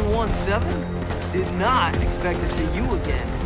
717? Did not expect to see you again.